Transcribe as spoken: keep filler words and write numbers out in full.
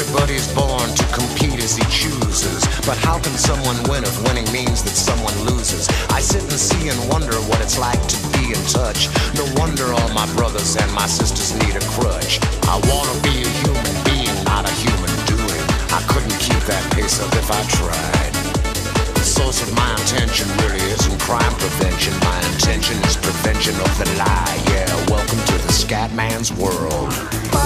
Everybody's born to compete as he chooses, but how can someone win if winning means that someone loses? I sit and see and wonder what it's like to be in touch. No wonder all my brothers and my sisters need a crutch. I wanna be a human being, not a human doing. I couldn't keep that pace up if I tried. The source of my intention really isn't crime prevention. My intention is prevention of the lie. Yeah, welcome to the scat man's world.